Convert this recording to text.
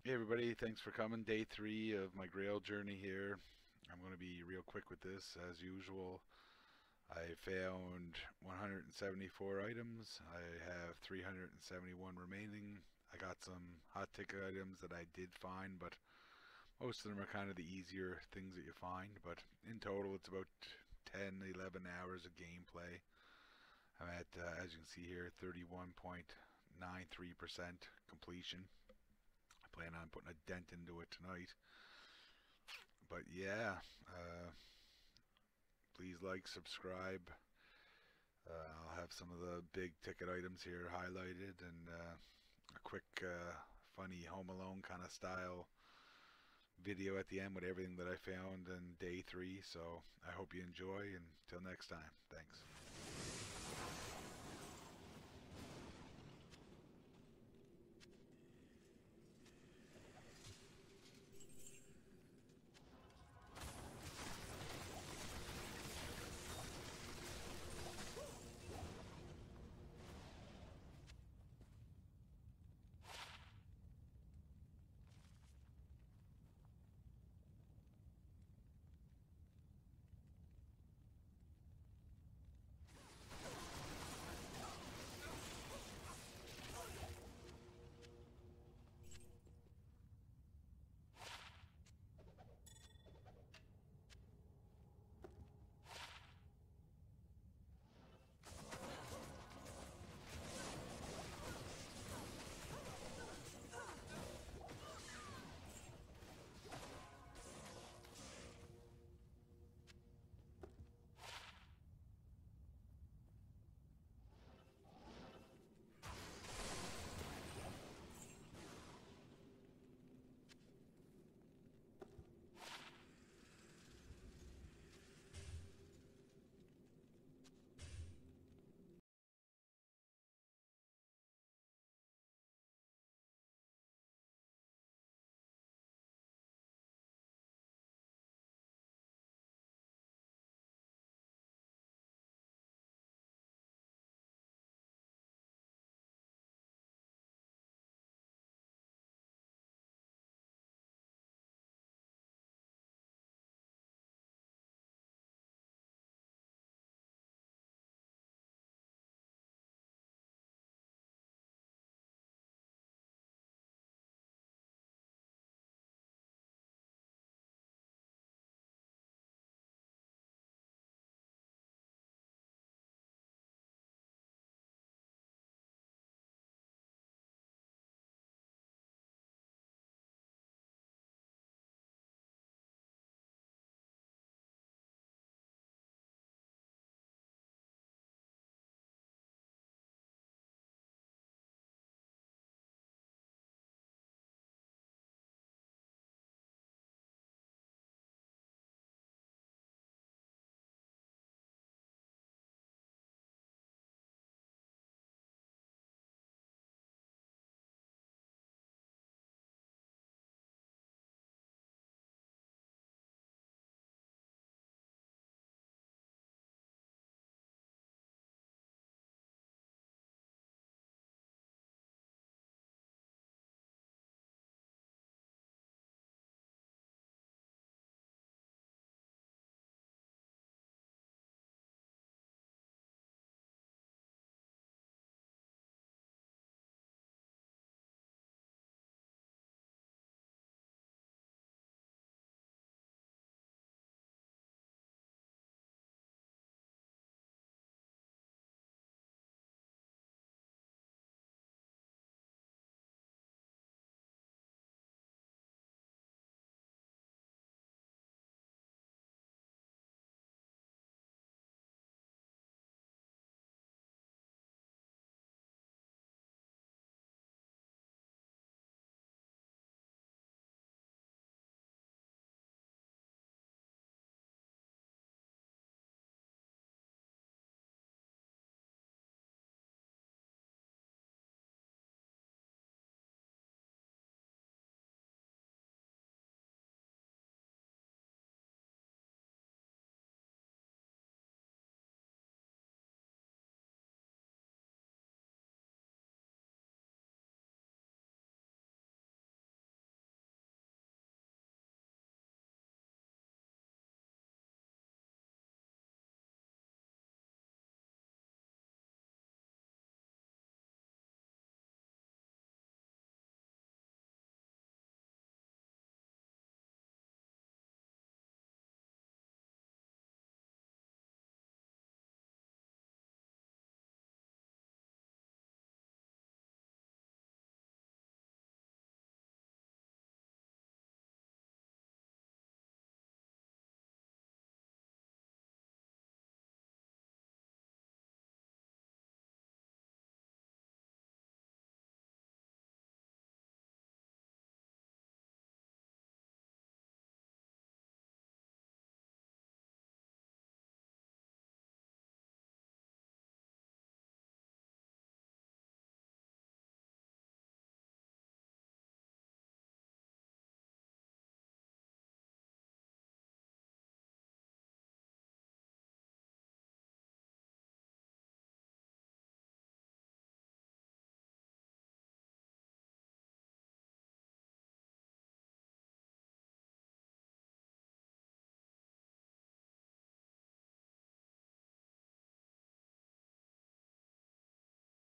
Hey everybody, thanks for coming. Day 3 of my Grail journey here. I'm going to be real quick with this as usual. I found 174 items. I have 371 remaining. I got some hot ticket items that I did find, but most of them are kind of the easier things that you find. But in total, it's about 10, 11 hours of gameplay. I'm at, as you can see here, 31.93% completion. I plan on putting a dent into it tonight. But yeah, please like, subscribe. I'll have some of the big ticket items here highlighted and a quick, funny Home Alone kind of style video at the end with everything that I found in day 3. So I hope you enjoy, and until next time, thanks.